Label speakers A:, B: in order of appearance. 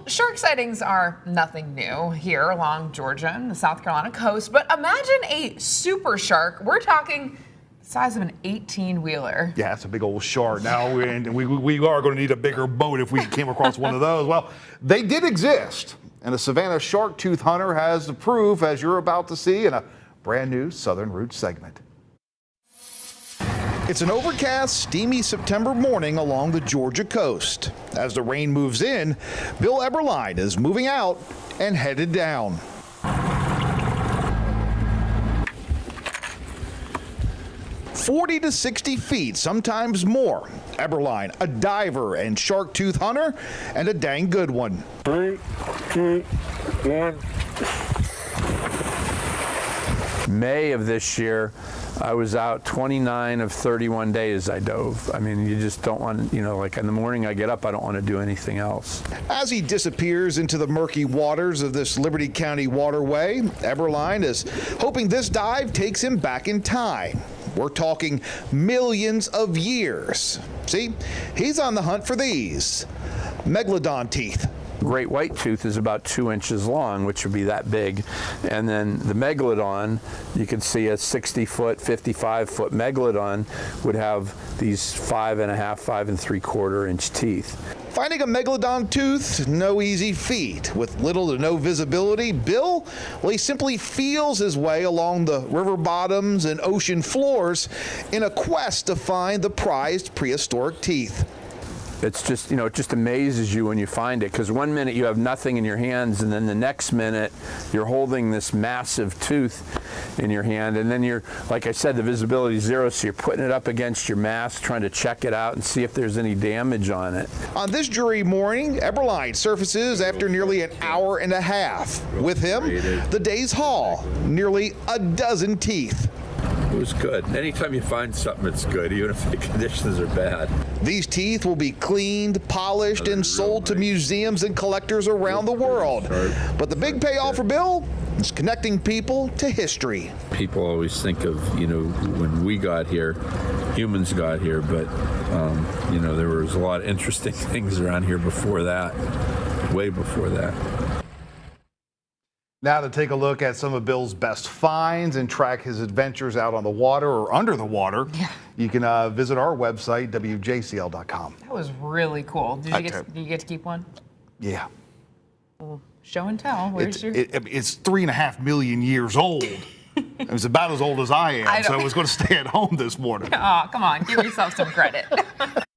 A: Well, shark sightings are nothing new here along Georgia and the South Carolina coast, but imagine a super shark. We're talking the size of an 18-wheeler.
B: Yeah, it's a big old shark. Now, and we are going to need a bigger boat if we came across one of those. Well, they did exist, and the Savannah Shark Tooth Hunter has the proof, as you're about to see in a brand new Southern Roots segment. It's an overcast, steamy September morning along the Georgia coast. As the rain moves in, Bill Eberline is moving out and headed down. "40 to 60 feet, sometimes more. Eberline, a diver and shark tooth hunter, and a dang good one.
C: 3, 2, 1.
D: May of this year, I was out 29 of 31 days I dove. I mean, you just don't want, like in the morning I get up, I don't want to do anything else.
B: As he disappears into the murky waters of this Liberty County waterway, Eberline is hoping this dive takes him back in time. We're talking millions of years. See, he's on the hunt for these megalodon teeth.
D: Great white tooth is about 2 inches long, which would be that big. And then the megalodon, you can see a 60-foot, 55-foot megalodon would have these 5.5, 5 3/4 inch teeth.
B: Finding a megalodon tooth, no easy feat. With little to no visibility, Bill, well, he simply feels his way along the river bottoms and ocean floors in a quest to find the prized prehistoric teeth.
D: It's just, it just amazes you when you find it, because one minute you have nothing in your hands, and then the next minute you're holding this massive tooth in your hand, and then you're, like I said, the visibility is zero, so you're putting it up against your mask, trying to check it out and see if there's any damage on it.
B: On this dreary morning, Eberline surfaces after nearly an hour and a half. With him, the day's haul, nearly a dozen teeth.
E: It was good. Anytime you find something, it's good, even if the conditions are bad.
B: These teeth will be cleaned, polished, and sold to museums and collectors around the world. But the big payoff for Bill is connecting people to history.
E: People always think of, when we got here, humans got here, but, there was a lot of interesting things around here before that, way before that.
B: Now to take a look at some of Bill's best finds and track his adventures out on the water or under the water, you can visit our website, WJCL.com.
A: That was really cool. Did you get to keep one?
B: Yeah.
A: Well, show and tell.
B: It's 3.5 million years old. It's about as old as I am, so I was going to stay at home this morning.
A: Oh, come on. Give yourself some credit.